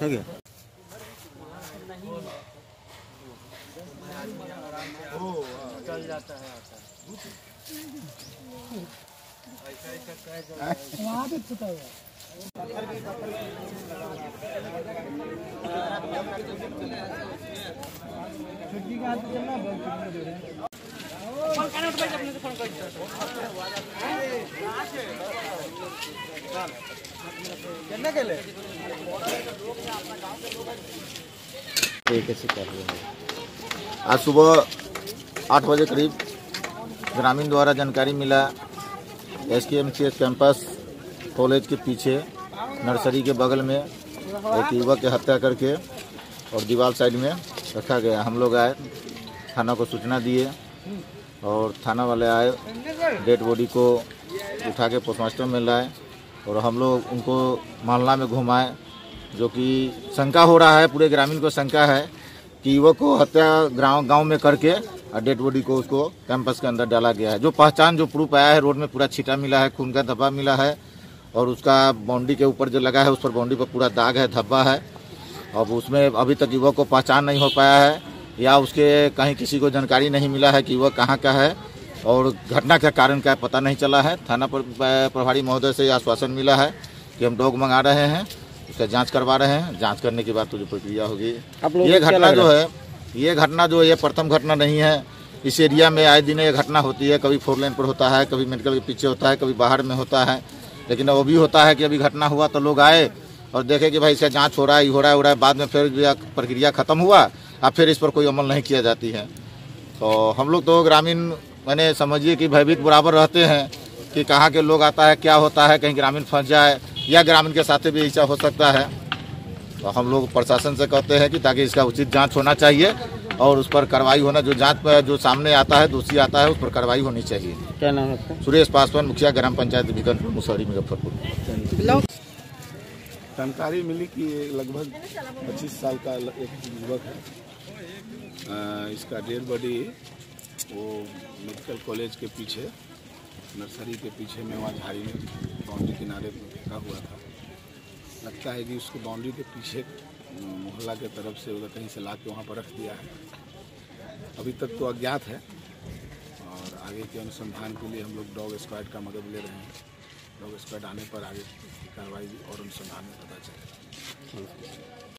हो गया। चल जाता है वहाँ पे छुटा हुआ आज सुबह 8 बजे करीब ग्रामीण द्वारा जानकारी मिला SKMCH कैंपस कॉलेज के पीछे नर्सरी के बगल में एक युवक की हत्या करके और दीवार साइड में रखा गया। हम लोग आए, थाना को सूचना दिए और थाना वाले आए, डेड बॉडी को उठा के पोस्टमास्टर में लाए और हम लोग उनको मोहल्ला में घुमाए, जो कि शंका हो रहा है, पूरे ग्रामीण को शंका है कि युवक को हत्या गांव में करके और डेड बॉडी को उसको कैंपस के अंदर डाला गया है। जो पहचान जो प्रूफ आया है, रोड में पूरा छींटा मिला है, खून का धब्बा मिला है और उसका बाउंड्री के ऊपर जो लगा है उस पर बाउंड्री पर पूरा दाग है, धब्बा है। अब उसमें अभी तक युवक को पहचान नहीं हो पाया है या उसके कहीं किसी को जानकारी नहीं मिला है कि युवक कहाँ का है और घटना का कारण क्या पता नहीं चला है। थाना प्रभारी महोदय से आश्वासन मिला है कि हम डॉग मंगा रहे हैं, उसका जांच करवा रहे हैं, जांच करने के बाद तो जो प्रक्रिया होगी। ये घटना जो है ये प्रथम घटना नहीं है। इस एरिया में आए दिन ये घटना होती है, कभी 4 लेन पर होता है, कभी मेडिकल के पीछे होता है, कभी बाहर में होता है। लेकिन वो भी होता है कि अभी घटना हुआ तो लोग आए और देखे कि भाई इसका जांच हो रहा है, बाद में फिर प्रक्रिया खत्म हुआ अब फिर इस पर कोई अमल नहीं किया जाती है। तो हम लोग तो ग्रामीण मैंने समझिए कि भयभीत बराबर रहते हैं कि कहाँ के लोग आता है, क्या होता है, कहीं ग्रामीण फंस जाए या ग्रामीण के साथ भी ऐसा हो सकता है। तो हम लोग प्रशासन से कहते हैं कि ताकि इसका उचित जांच होना चाहिए और उस पर कार्रवाई होना, जो जांच पर जो सामने आता है, दोषी आता है, उस पर कार्रवाई होनी चाहिए। क्या नाम है आपका? सुरेश पासवान, मुखिया ग्राम पंचायत बिकनपुर मुसहरी मुजफ्फरपुर। जानकारी मिली कि लगभग 25 साल का एक युवक है। इसका डेड बॉडी वो मेडिकल कॉलेज के पीछे नर्सरी के पीछे में वहाँ झाड़ी में बाउंड्री किनारे रखा हुआ था। लगता है कि उसको बाउंड्री के पीछे मोहल्ला के तरफ से उधर कहीं से ला के वहाँ पर रख दिया है। अभी तक तो अज्ञात है और आगे के अनुसंधान के लिए हम लोग डॉग स्क्वाड का मदद ले रहे हैं। डॉग स्क्वाड आने पर आगे की कार्रवाई और अनुसंधान में पता चलेगा।